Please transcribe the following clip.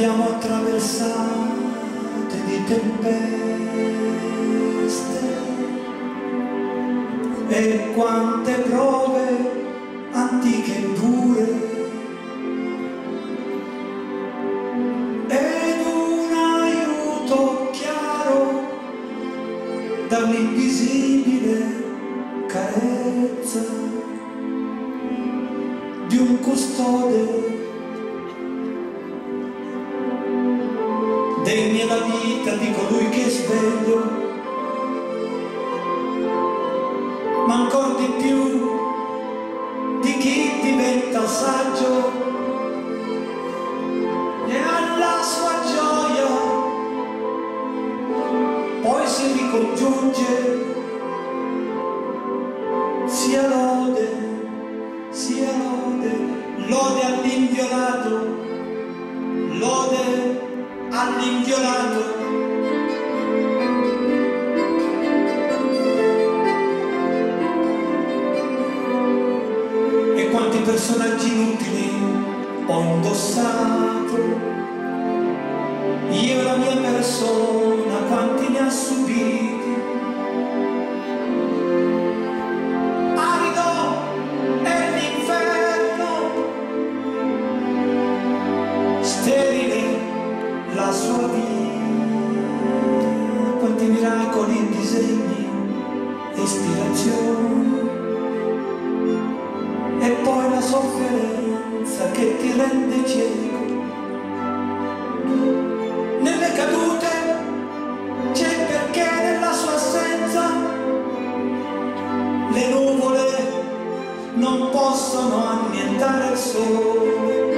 abbiamo attraversate di tempeste e quante prove antiche e dure, ed un aiuto chiaro dall'invisibile carezza di un custode. Degna la vita di colui che è sveglio, ma ancor di più di chi diventa saggio e alla sua gioia poi si ricongiunge. Sia lode, lode all'inviolato, lode all'inviolato. E quanti personaggi inutili ho indossato, io e la mia persona, quanti ne ha subiti. Arido è l'inferno, sterile la sua vita, quanti miracoli, disegni, ispirazioni, e poi la sofferenza che ti rende cieco. Nelle cadute c'è perché nella sua assenza le nuvole non possono annientare il sole.